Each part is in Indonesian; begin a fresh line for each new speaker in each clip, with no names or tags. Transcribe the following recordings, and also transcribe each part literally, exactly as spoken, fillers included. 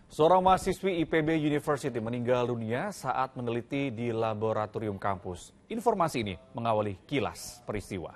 Seorang mahasiswi I P B University meninggal dunia saat meneliti di laboratorium kampus. Informasi ini mengawali kilas peristiwa.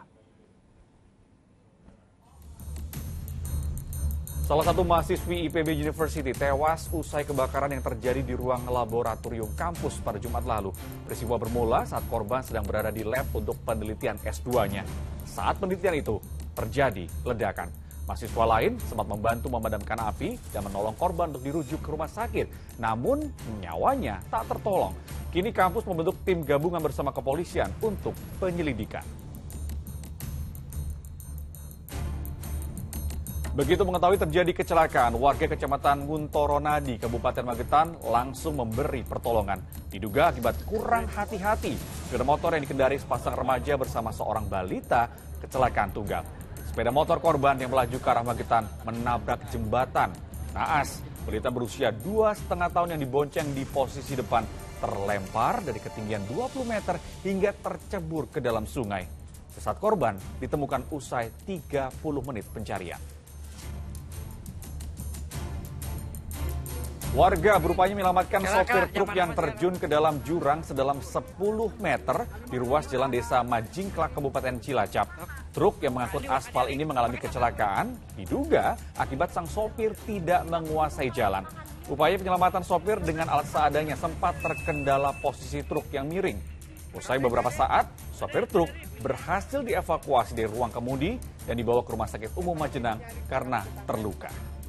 Salah satu mahasiswi I P B University tewas usai kebakaran yang terjadi di ruang laboratorium kampus pada Jumat lalu. Peristiwa bermula saat korban sedang berada di lab untuk penelitian S dua-nya. Saat penelitian itu terjadi ledakan. Mahasiswa lain sempat membantu memadamkan api dan menolong korban untuk dirujuk ke rumah sakit. Namun nyawanya tak tertolong. Kini kampus membentuk tim gabungan bersama kepolisian untuk penyelidikan. Begitu mengetahui terjadi kecelakaan, warga Kecamatan Nguntoronadi, Kabupaten Magetan langsung memberi pertolongan. Diduga akibat kurang hati-hati, sepeda motor yang dikendari sepasang remaja bersama seorang balita kecelakaan tunggal. Sepeda motor korban yang melaju ke arah Magetan menabrak jembatan. Naas, balita berusia dua setengah tahun yang dibonceng di posisi depan terlempar dari ketinggian dua puluh meter hingga tercebur ke dalam sungai. Jasad korban ditemukan usai tiga puluh menit pencarian. Warga berupaya menyelamatkan sopir truk yang terjun ke dalam jurang sedalam sepuluh meter di ruas jalan desa Majingklak, Kabupaten Cilacap. Truk yang mengangkut aspal ini mengalami kecelakaan, diduga akibat sang sopir tidak menguasai jalan. Upaya penyelamatan sopir dengan alat seadanya sempat terkendala posisi truk yang miring. Usai beberapa saat, sopir truk berhasil dievakuasi dari ruang kemudi dan dibawa ke Rumah Sakit Umum Majenang karena terluka.